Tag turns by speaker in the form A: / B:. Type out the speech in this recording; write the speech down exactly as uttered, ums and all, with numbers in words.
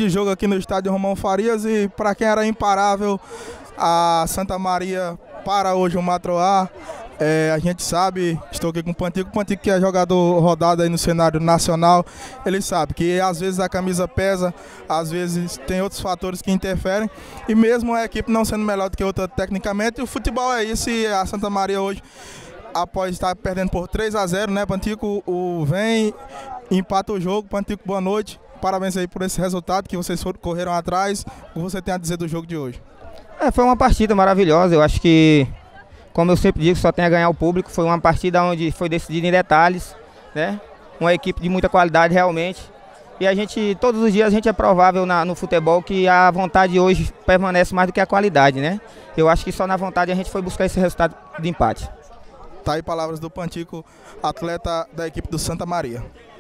A: grande jogo aqui no estádio Romão Farias e para quem era imparável, a Santa Maria para hoje o Matroá. É, a gente sabe, estou aqui com o Pantico, o Pantico que é jogador rodado aí no cenário nacional, ele sabe que às vezes a camisa pesa, às vezes tem outros fatores que interferem, e mesmo a equipe não sendo melhor do que outra tecnicamente, o futebol é isso, e a Santa Maria hoje, após estar perdendo por três a zero, né, Pantico, o, vem, empata o jogo. Pantico, boa noite, parabéns aí por esse resultado que vocês foram, correram atrás. O que você tem a dizer do jogo de hoje?
B: É, foi uma partida maravilhosa, eu acho que, como eu sempre digo, só tem a ganhar o público. Foi uma partida onde foi decidida em detalhes, né? Uma equipe de muita qualidade realmente. E a gente, todos os dias a gente é provável na, no futebol que a vontade hoje permanece mais do que a qualidade, né? Eu acho que só na vontade a gente foi buscar esse resultado de empate.
A: Tá aí palavras do Pantico, atleta da equipe do Santa Maria.